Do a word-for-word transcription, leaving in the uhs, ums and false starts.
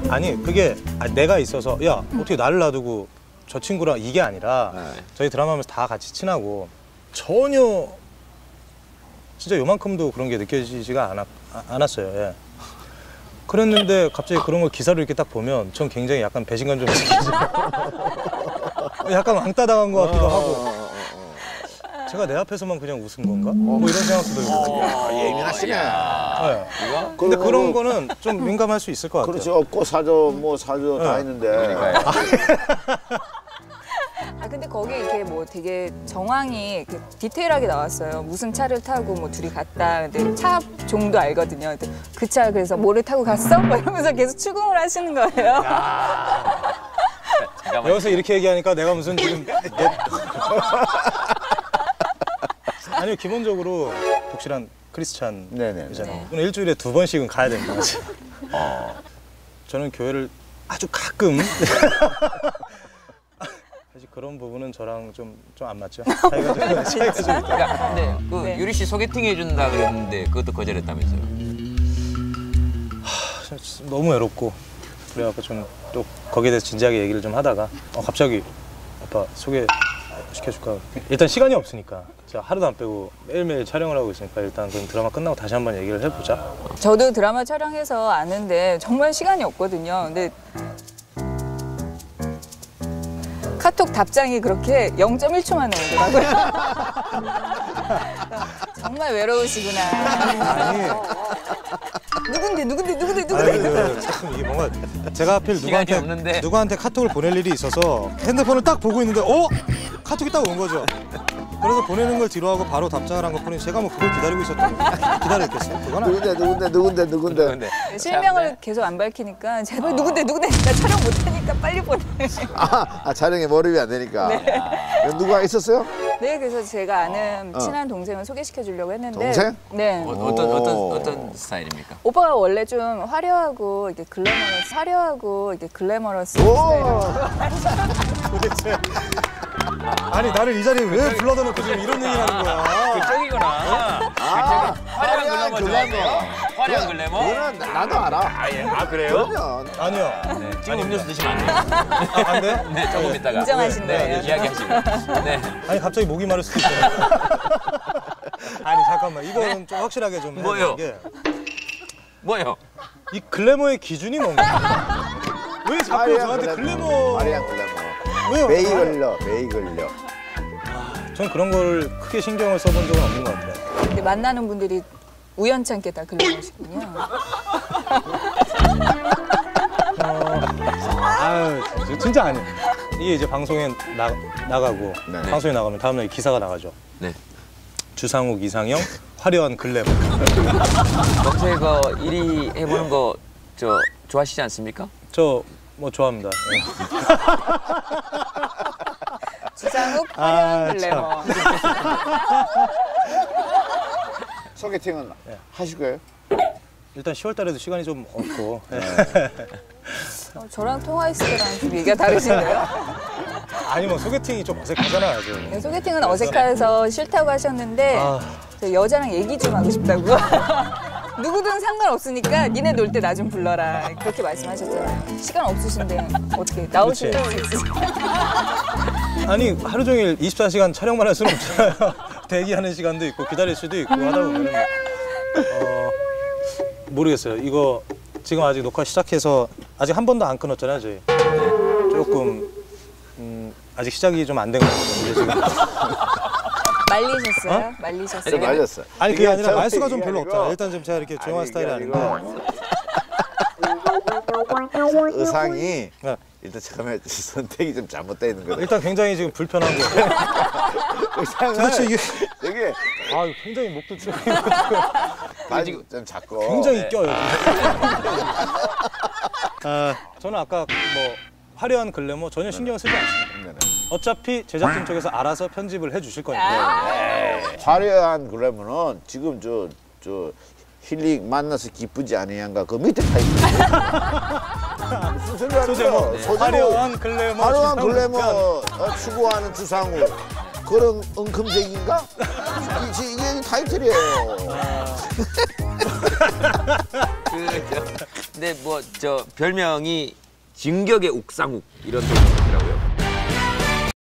아니 그게 아, 내가 있어서 야 어떻게 나를 놔두고 저 친구랑 이게 아니라 네. 저희 드라마 하면서 다 같이 친하고 전혀 진짜 요만큼도 그런 게 느껴지지가 않았, 않았어요. 예. 그랬는데 갑자기 그런 걸 기사로 이렇게 딱 보면 전 굉장히 약간 배신감 좀 느끼죠. 약간 왕따 당한 것 같기도 하고 제가 내 앞에서만 그냥 웃은 건가? 뭐 이런 생각도 들고. 예민하시네. 네. 근데 그런 거는 좀 민감할 수 있을 것 같아요. 그렇죠. 꽃 사줘, 뭐 사줘 네. 다 했는데. 그러니까요. 아 근데 거기 이렇게 뭐 되게 정황이 이렇게 디테일하게 나왔어요. 무슨 차를 타고 뭐 둘이 갔다. 근데 차 종도 알거든요. 그 차 그래서 뭐를 타고 갔어? 뭐 이러면서 계속 추궁을 하시는 거예요. 여기서 이렇게 얘기하니까 내가 무슨 지금 아니요 기본적으로 독실한 크리스찬이잖아요. 네. 일주일에 두 번씩은 가야 되는 거지. 어. 저는 교회를 아주 가끔. 사실 그런 부분은 저랑 좀 좀 안 맞죠. 차이가 좀 차이가 좀 있다. 그러니까 근데 그 네. 유리 씨 소개팅 해준다 그랬는데 그것도 거절했다면서요? 하, 너무 외롭고 그래갖고 좀 또 거기에 대해서 진지하게 얘기를 좀 하다가 어, 갑자기 아빠 소개 시켜줄까? 일단 시간이 없으니까 제가 하루도 안 빼고 매일매일 촬영을 하고 있으니까 일단 그럼 드라마 끝나고 다시 한번 얘기를 해보자. 저도 드라마 촬영해서 아는데 정말 시간이 없거든요. 근데 카톡 답장이 그렇게 영 점 일 초만 나오더라고요. 정말 외로우시구나. 아니, 누군데 누군데 누군데 누군데. 아니, 참 이게 뭔가 제가 하필 누구한테 없는데. 누구한테 카톡을 보낼 일이 있어서 핸드폰을 딱 보고 있는데 어? 카톡이 딱 온 거죠. 그래서 보내는 걸 뒤로 하고 바로 답장을 한 것뿐이 제가 뭐 그걸 기다리고 있었다고 기다렸겠어요? 그건 누군데 누군데 누군데 누군데. 누군데. 실명을 계속 안 밝히니까 제발 아. 누군데 누군데 나 촬영 못하니까 빨리 보내. 아, 아 촬영에 몰입이 안 되니까. 네. 누가 있었어요? 네, 그래서 제가 아는 어. 친한 동생을 소개시켜 주려고 했는데. 동생? 네. 어, 어떤 어떤 어떤 스타일입니까? 오빠가 원래 좀 화려하고 이렇게 글래머러스, 화려하고 이렇게 글래머러스 스타일이에요. 도대체. 아니 나를 이 자리에 왜 불러다 놓고 지금 이런 얘기를 하는 거야? 그쪽이구나. 아, 화려한 글래머. 화려한 글래머? 그거는 나도 알아. 아, 예. 아 그래요? 그러면. 아니요. 네. 지금 음료수 드시면 안 돼요. 아, 안 돼요? 네, 조금 네. 이따가. 인정하신다. 네, 네, 이야기하시고. 네. 아니 갑자기 목이 마를 수도 있잖아요. 아니 잠깐만 이거는 네? 좀 확실하게 좀 해야 뭐요? 게. 뭐요? 이 글래머의 기준이 뭔가? 왜 자꾸 저한테 글래머? 글래머. 마리안 글래머. 왜요? 베이글러, 베이글러. 아, 전 그런 걸 크게 신경을 써본 적은 없는 것 같아요. 근데 만나는 분들이 우연찮게 다 글래머시군요. 어, 아유, 진짜 아니에요. 이게 이제 방송에 나, 나가고 네. 방송에 나가면 다음날 기사가 나가죠. 네. 주상욱, 이상형, 화려한 글래머. 평소에 그 일 위 해보는 거 저 좋아하시지 않습니까? 저 뭐 좋아합니다. 네. 주상욱, 화려한 아, 글래머. 소개팅은 네. 하실 거예요? 일단 시월 달에도 시간이 좀 없고. 네. 어, 저랑 통화했을 때랑 좀 얘기가 다르신데요? 아니 뭐 소개팅이 좀 어색하잖아요. 지금. 네, 소개팅은 어색해서 싫다고 하셨는데 아... 저 여자랑 얘기 좀 하고 싶다고. 누구든 상관없으니까 니네 놀 때 나 좀 불러라 그렇게 말씀하셨잖아요. 시간 없으신데 어떻게 나오실 수 있으세요? 아니 하루 종일 이십사 시간 촬영만 할 수는 없잖아요. 대기하는 시간도 있고 기다릴 수도 있고 하다 보면 어, 모르겠어요. 이거 지금 아직 녹화 시작해서 아직 한 번도 안 끊었잖아요. 저희 조금 음, 아직 시작이 좀 안 된 것 같아요. 지금. 말리셨어요? 어? 말리셨어요? 네, 말렸어. 아니 그게 아니라 말수가 좀 별로 없잖아요. 일단 좀 제가 이렇게 조용한 스타일이 아닌데 의상이 네. 일단 처음에 선택이 좀 잘못되어 있는 거예요. 일단 굉장히 지금 불편한 거. 의상을 도대체 이게 되게 아 굉장히 목도 쭉 바지 좀 작고 굉장히 네. 껴요. 아, 저는 아까 뭐 화려한 글래머 전혀 신경 쓰지 않습니다. 네네. 어차피 제작진 쪽에서 알아서 편집을 해주실 거니까. 네. 화려한 글래머는 지금 저 저 힐링 만나서 기쁘지 아니한가 그 밑에 다 있어요. 무슨 소리 하는 거야? 네. 화려한 글래머. 화려한 글래머 어, 추구하는 주상우. 그런 은큼색인가? 이게, 이게 타이틀이에요. 그렇죠. 근데 뭐 저 별명이 진격의 옥상욱 이런 게 있더라고요.